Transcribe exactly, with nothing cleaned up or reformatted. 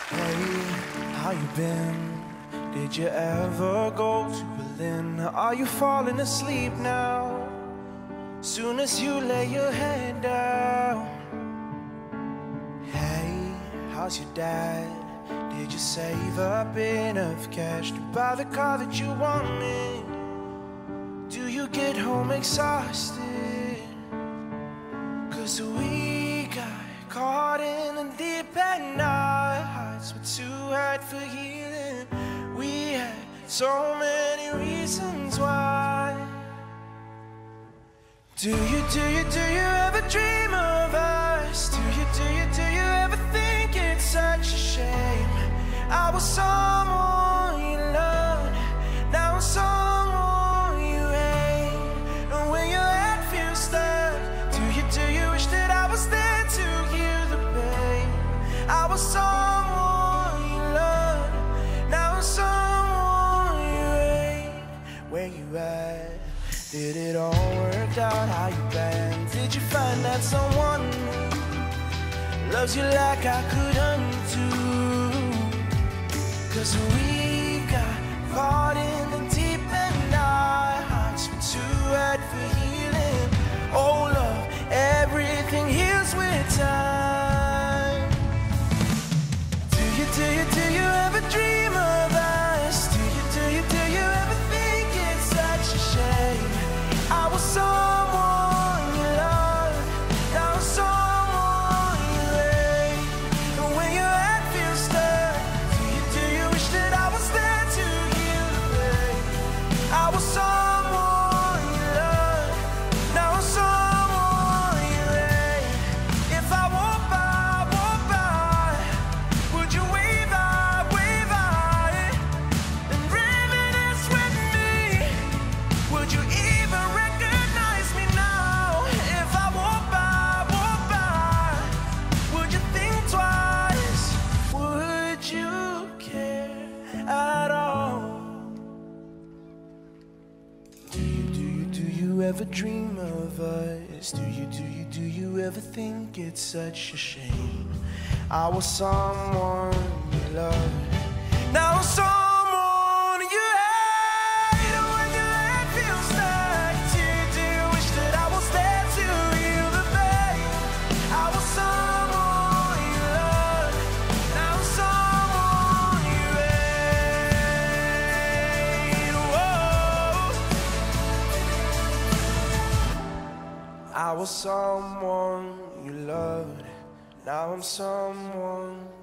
Hey, how you been? Did you ever go to Berlin? Are you falling asleep now? Soon as you lay your head down. Hey, how's your dad? Did you save up enough cash to buy the car that you wanted? Do you get home exhausted? Cause we got caught in the deep end. Our hearts were too hard for healing. We had so many reasons why. Do you, do you, do you ever dream of us? Do you, do you, do you ever think it's such a shame? I was someone you loved, now I'm someone you hate. And when your head feels stuck, do you, do you wish that I was there to heal the pain? I was someone you loved, now I'm someone you hate. Where you at? Did it all work out? How you been? Did you find that someone who loves you like I couldn't do? Cause we got caught in the deep end. Our hearts were too hard for healing. Oh love, everything heals with time. Do you, do you, do you ever dream of us? Do you, do you, do you ever think it's such a shame? I was someone you loved, now I'm someone you hate. And when your head feels stuck, do you, do you wish that I was there to heal the pain? I was someone you loved, now I'm someone you hate. If I walk by, walk by, would you wave by, wave by, and reminisce with me? Would you even recognize me now? If I walk by, walk by, would you think twice? Would you care at all? Do you, do you, do you ever dream of us? Do you, do you, do you ever think it's such a shame? I was someone you loved, now I'm someone you hate. And when your head feels stuck, do you, do you wish that I was there to heal the pain? I was someone you loved, now I'm someone you hate. Whoa. I was someone you loved, now I'm someone